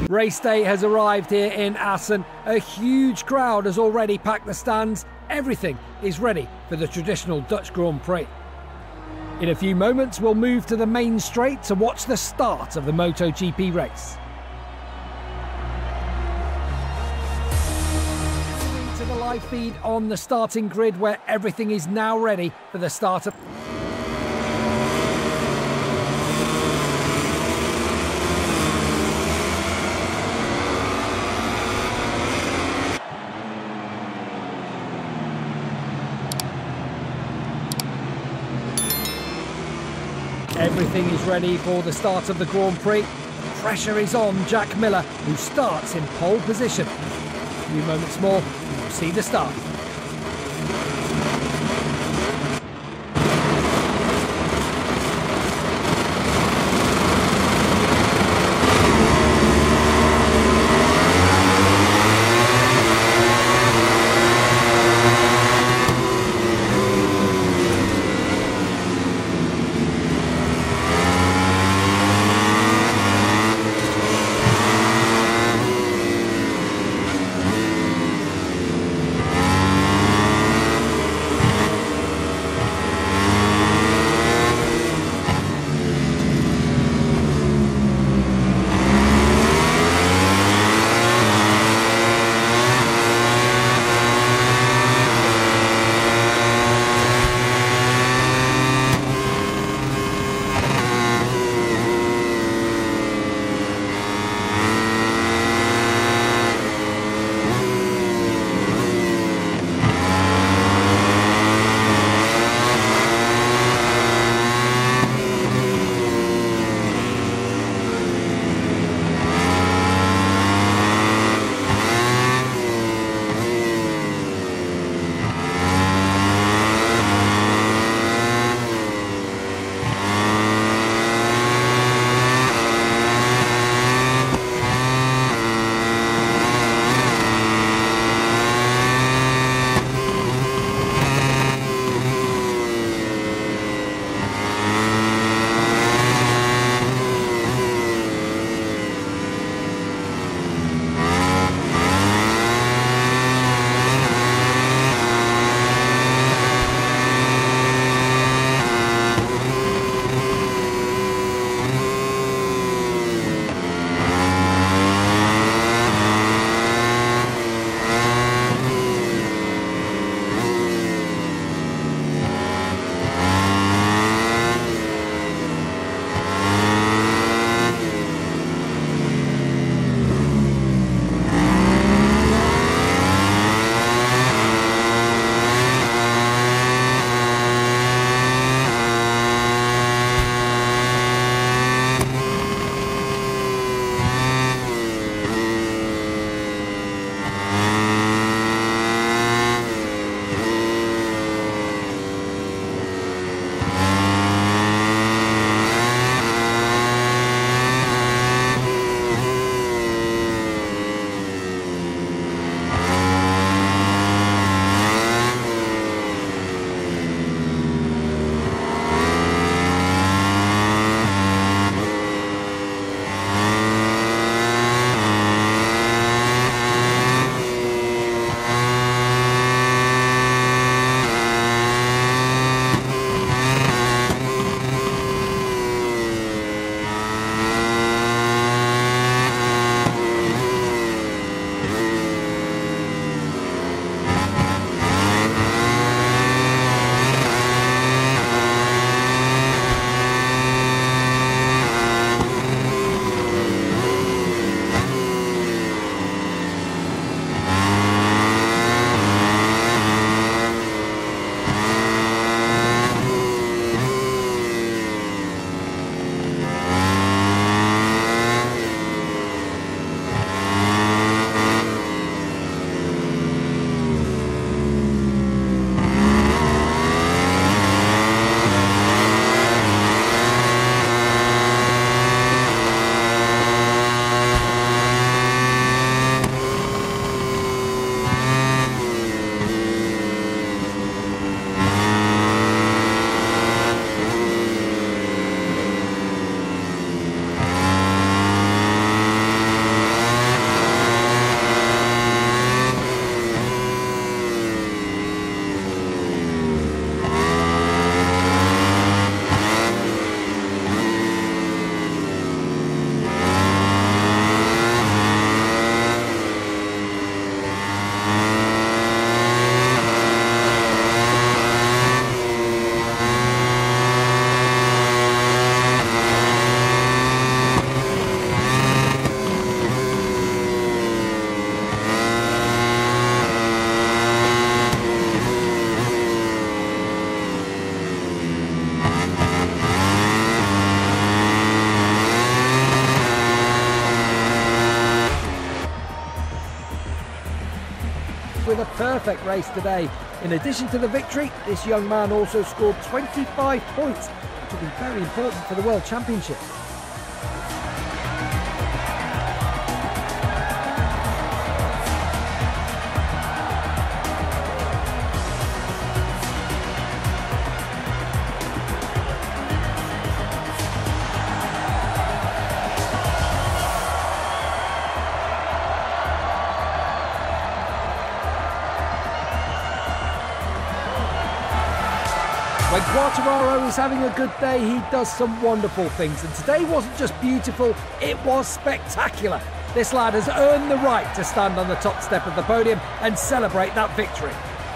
Race day has arrived here in Assen. A huge crowd has already packed the stands. Everything is ready for the traditional Dutch Grand Prix. In a few moments, we'll move to the main straight to watch the start of the MotoGP race. To the live feed on the starting grid, where everything is now ready for the start of... Everything is ready for the start of the Grand Prix. Pressure is on Jack Miller, who starts in pole position. A few moments more, and we'll see the start. with a perfect race today. In addition to the victory, this young man also scored 25 points, which will be very important for the World Championship. When Quartararo is having a good day, he does some wonderful things, and today wasn't just beautiful, it was spectacular. This lad has earned the right to stand on the top step of the podium and celebrate that victory.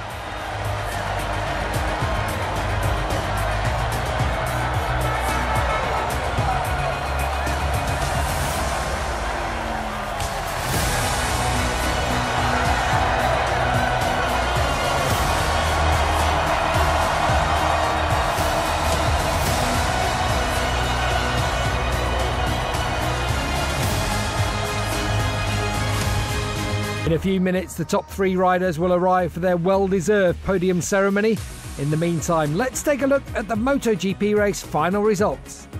In a few minutes, the top 3 riders will arrive for their well-deserved podium ceremony. In the meantime, let's take a look at the MotoGP race final results.